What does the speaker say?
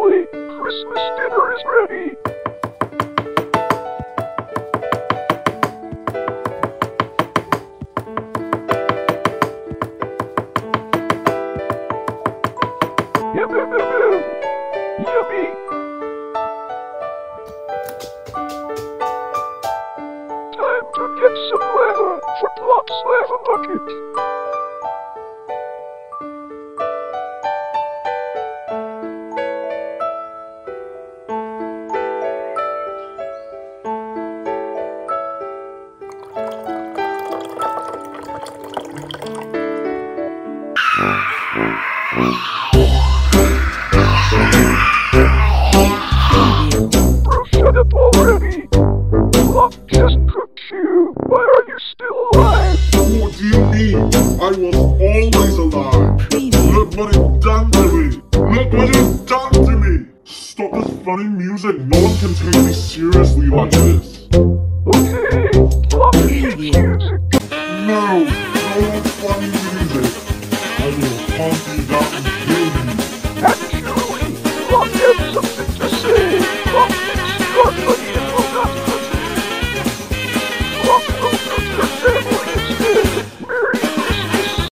family. Christmas dinner is ready. Yum, yum, yum, yum. Yummy. Time to get some lava for Plop's lava bucket. Bro, shut up already! Plop just cooked you! Why are you still alive? What do you mean? I was always alive! Look what you've done to me! Look what you've done to me! Stop this funny music! No one can take me seriously like this! Okay, Plop hates you too!